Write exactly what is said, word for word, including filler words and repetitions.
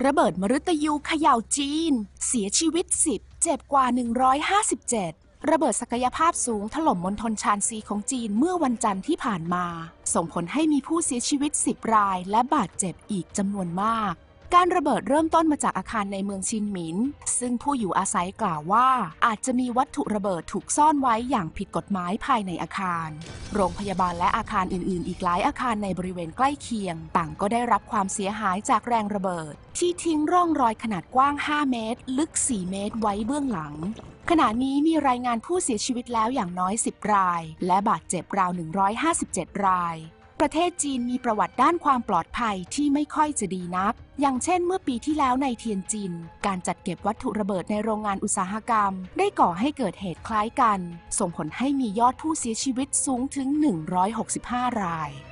ระเบิดมฤตยูเขย่าจีนเสียชีวิตสิบเจ็บกว่าหนึ่งร้อยห้าสิบเจ็ดระเบิดศักยภาพสูงถล่มมณฑลชานซีของจีนเมื่อวันจันทร์ที่ผ่านมาส่งผลให้มีผู้เสียชีวิตสิบรายและบาดเจ็บอีกจำนวนมากการระเบิดเริ่มต้นมาจากอาคารในเมืองชินหมินซึ่งผู้อยู่อาศัยกล่าวว่าอาจจะมีวัตถุระเบิดถูกซ่อนไว้อย่างผิดกฎหมายภายในอาคารโรงพยาบาลและอาคารอื่นๆอีกหลายอาคารในบริเวณใกล้เคียงต่างก็ได้รับความเสียหายจากแรงระเบิดที่ทิ้งร่องรอยขนาดกว้างห้าเมตรลึกสี่เมตรไว้เบื้องหลังขณะนี้มีรายงานผู้เสียชีวิตแล้วอย่างน้อยสิบรายและบาดเจ็บราวหนึ่งร้อยห้าสิบเจ็ดรายประเทศจีนมีประวัติด้านความปลอดภัยที่ไม่ค่อยจะดีนักอย่างเช่นเมื่อปีที่แล้วในเทียนจินการจัดเก็บวัตถุระเบิดในโรงงานอุตสาหกรรมได้ก่อให้เกิดเหตุคล้ายกันส่งผลให้มียอดผู้เสียชีวิตสูงถึงหนึ่งร้อยหกสิบห้าราย